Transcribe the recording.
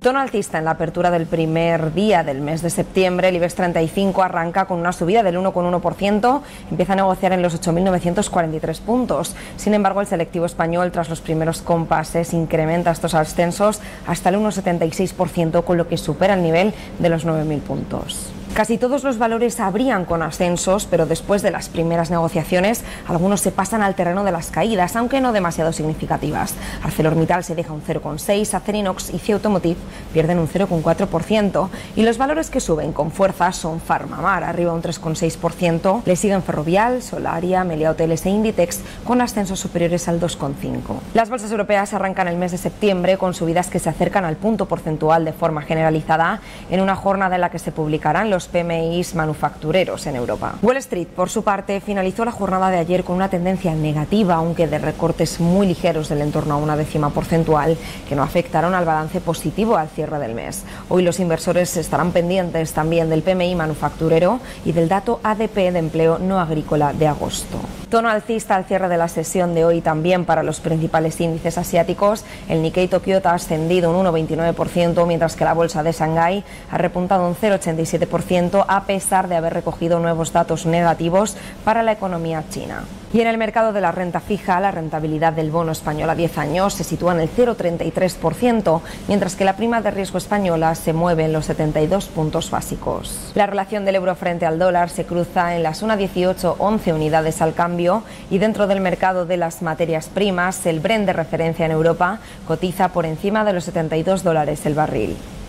Tono alcista en la apertura del primer día del mes de septiembre. El IBEX 35 arranca con una subida del 1,1%, empieza a negociar en los 8.943 puntos. Sin embargo, el selectivo español, tras los primeros compases, incrementa estos ascensos hasta el 1,76%, con lo que supera el nivel de los 9.000 puntos. Casi todos los valores abrían con ascensos, pero después de las primeras negociaciones, algunos se pasan al terreno de las caídas, aunque no demasiado significativas. ArcelorMittal se deja un 0,6%, Acerinox y CIE Automotive pierden un 0,4%, y los valores que suben con fuerza son Farmamar, arriba un 3,6%, le siguen Ferrovial, Solaria, Meliá Hoteles e Inditex, con ascensos superiores al 2,5%. Las bolsas europeas arrancan el mes de septiembre con subidas que se acercan al punto porcentual de forma generalizada, en una jornada en la que se publicarán los PMIs manufactureros en Europa. Wall Street, por su parte, finalizó la jornada de ayer con una tendencia negativa, aunque de recortes muy ligeros del entorno a una décima porcentual, que no afectaron al balance positivo al cierre del mes. Hoy los inversores estarán pendientes también del PMI manufacturero y del dato ADP de empleo no agrícola de agosto. Tono alcista al cierre de la sesión de hoy también para los principales índices asiáticos. El Nikkei Tokyo ha ascendido un 1,29%, mientras que la bolsa de Shanghái ha repuntado un 0,87%, a pesar de haber recogido nuevos datos negativos para la economía china. Y en el mercado de la renta fija, la rentabilidad del bono español a 10 años se sitúa en el 0,33%, mientras que la prima de riesgo española se mueve en los 72 puntos básicos. La relación del euro frente al dólar se cruza en las 1,1811 unidades al cambio, y dentro del mercado de las materias primas, el Brent de referencia en Europa cotiza por encima de los $72 el barril.